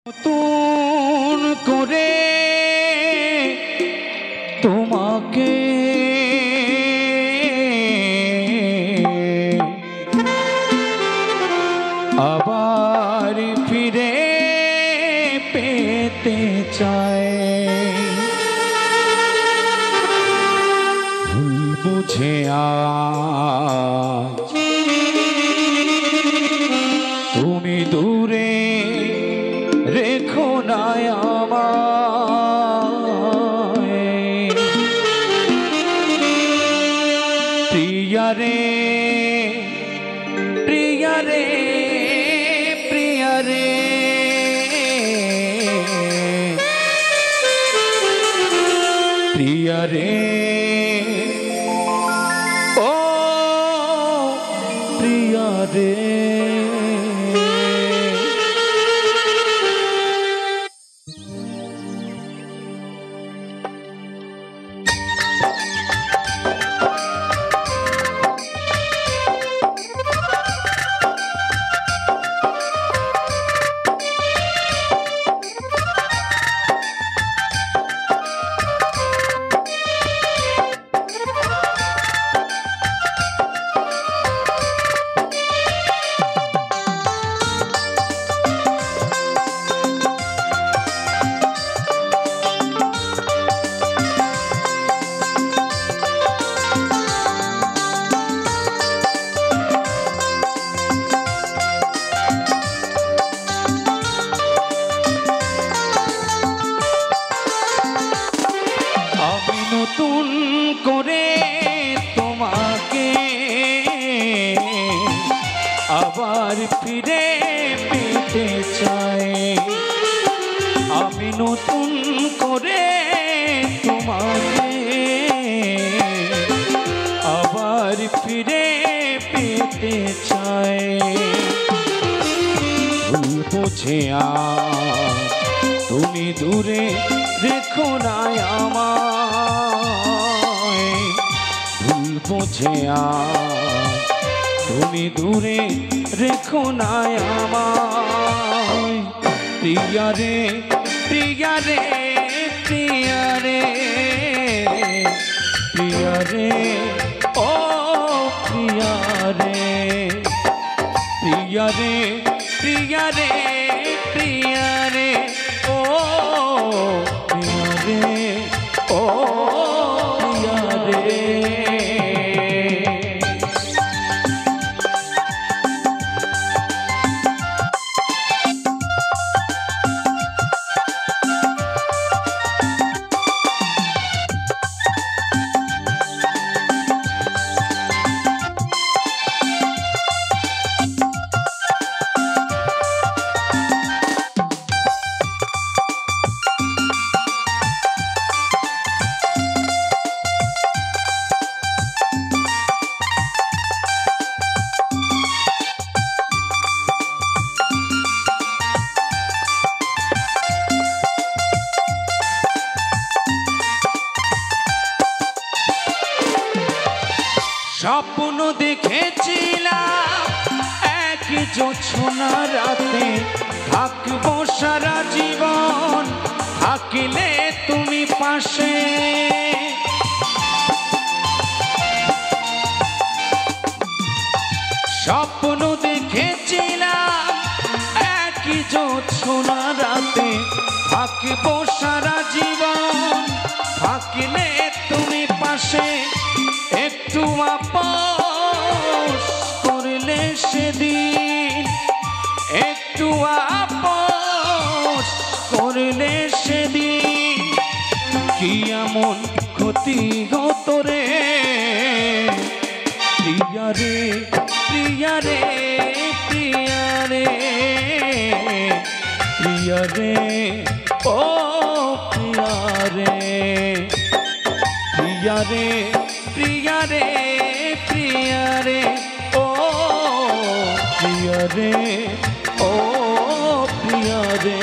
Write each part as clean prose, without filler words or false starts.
নতুন করে তোমাকে আবার ফিরে পেতে চাই। ভুল বুঝে আজ তুমি দূরে রেখো না আমায়। প্রিয়া রে প্রিয়া রে প্রিয়া রে, প্রিয়া রে ও প্রিয়া রে। নতুন করে তোমাকে আবার ফিরে পেতে চাই। আমি নতুন করে তোমাকে আবার ফিরে পেতে চাই। ভুল বুঝে আজ তুমি দূরে রেখো না আমায়। ভুল বুঝে আজ তুমি দূরে রেখো না আমায়। প্রিয়া রে প্রিয়া রে প্রিয়া রে প্রিয়া রে ও প্রিয়া রে, প্রিয়া রে প্রিয়া রে প্রিয়া রে ও প্রিয়া রে ও প্রিয়া রে। স্বপ্ন দেখেছিলাম এক জোছনা রাতে থাকবো সারা জীবন, থাকলে তুমি পাশে। স্বপ্ন দেখেছিলাম এক জোছনা রাতে থাকবো সারা জীবন, থাকলে তুমি পাশে। একটু আপোস করলে সেদিন, একটু আপোস করলে সেদিন, কি এমন ক্ষতি হতো রে। প্রিয়া রে প্রিয়া রে প্রিয়া রে প্রিয়া রে ও প্রিয়া রে, প্রিয়া রে প্রিয়া রে প্রিয়া রে ও প্রিয়া রে ও প্রিয়া রে।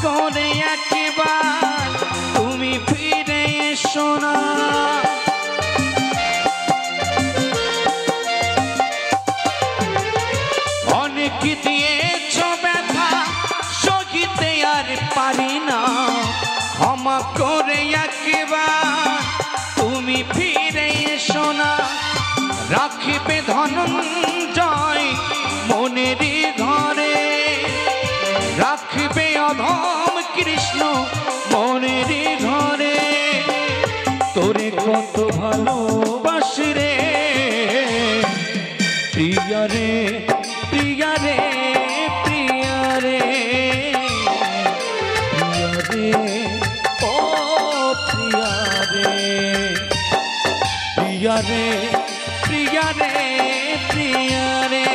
করে একবার তুমি ফিরে এসো না। অনেক দিয়েছ ব্যথা সহিতে আর পারি না, ক্ষমা করে একবার তুমি ফিরে এসো না। রাখিবে ধনঞ্জয় মনের ঘরে, রাখবে অধম কৃষ্ণ মনের ঘরে। তোরে কত ভালোবাসি রে প্রিয়া রে, প্রিয়া রে, প্রিয়া রে, প্রিয়া রে, ও প্রিয়া রে, প্রিয়া রে, প্রিয়া রে, প্রিয়া রে,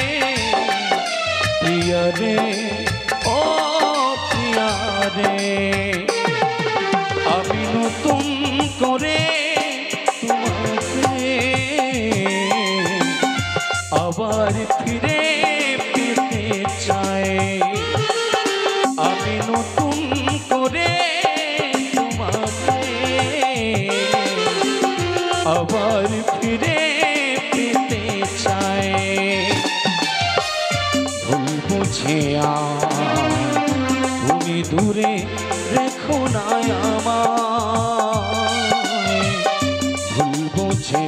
প্রিয়া রে, ও প্রিয়া রে। আমি নতুন করে তোমাকে আবার ফিরে পেতে চাই, আমি নতুন করে তোমাকে আবার ফিরে পেতে চাই। ভুল বুঝে তুমি দূরে রেখো না আমায়, ভুল বুঝে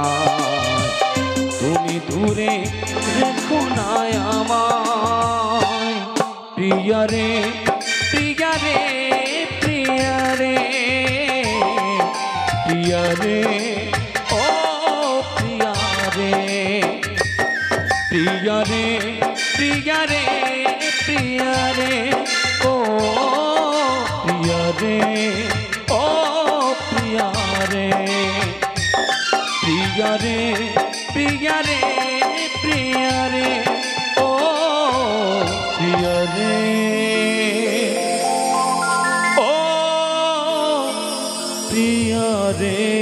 তুমি দূরে রেখো না আমায়। প্রিয়া রে, প্রিয়া রে, প্রিয়া রে, প্রিয়া রে, ও প্রিয়া রে, প্রিয়া রে, প্রিয়া রে, প্রিয়া রে, ও প্রিয়া রে, ও প্রিয়া রে, প্রিয়া রে, প্রিয়া রে, প্রিয়া রে, ও প্রিয়া রে, ও প্রিয়া রে।